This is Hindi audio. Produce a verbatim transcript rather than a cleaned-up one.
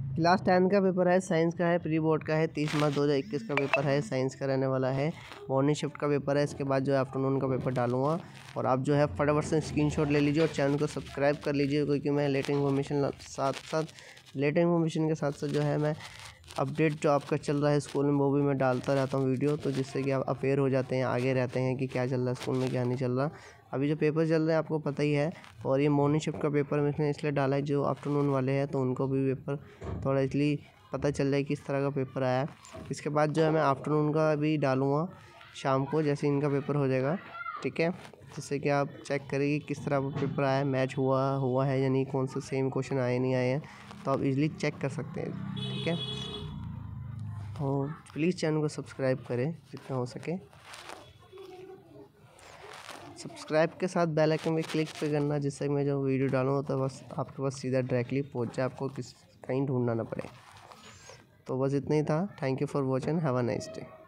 क्लास टेन का पेपर है, साइंस का है, प्री बोर्ड का है, तीस मार्च दो हज़ार इक्कीस का पेपर है, साइंस का रहने वाला है। मॉर्निंग शिफ्ट का पेपर है, इसके बाद जो है आफ्टरनून का पेपर डालूंगा। और आप जो है फटाफट से स्क्रीनशॉट ले लीजिए और चैनल को सब्सक्राइब कर लीजिए, क्योंकि मैं लेटेस्ट इन्फॉर्मेशन साथ साथ लेटेस्ट इन्फॉर्मेशन के साथ साथ जो है मैं अपडेट जो आपका चल रहा है स्कूल में वो भी मैं डालता रहता हूँ वीडियो, तो जिससे कि आप अवेयर हो जाते हैं, आगे रहते हैं कि क्या चल रहा है स्कूल में, क्या नहीं चल रहा। अभी जो पेपर चल रहे हैं आपको पता ही है, और ये मॉर्निंग शिफ्ट का पेपर इसमें इसलिए डाला है, जो आफ्टरनून वाले हैं तो उनको भी पेपर थोड़ा इसलिए पता चल जाए किस तरह का पेपर आया है। इसके बाद जो है मैं आफ्टरनून का भी डालूँगा शाम को, जैसे इनका पेपर हो जाएगा, ठीक है, जिससे कि आप चेक करें कि किस तरह का पेपर आया है, मैच हुआ हुआ है या नहीं, कौन से सेम क्वेश्चन आए नहीं आए हैं, तो आप इजीली चेक कर सकते हैं, ठीक है। तो प्लीज़ चैनल को सब्सक्राइब करें जितना हो सके। सब्सक्राइब के साथ बेल आइकन पे क्लिक पे करना, जिससे मैं जो वीडियो डालूँ तो बस आपके पास सीधा डायरेक्टली पहुंच जाए, आपको किस कहीं ढूंढना ना पड़े। तो बस इतना ही था। Thank you for watching, have a nice day.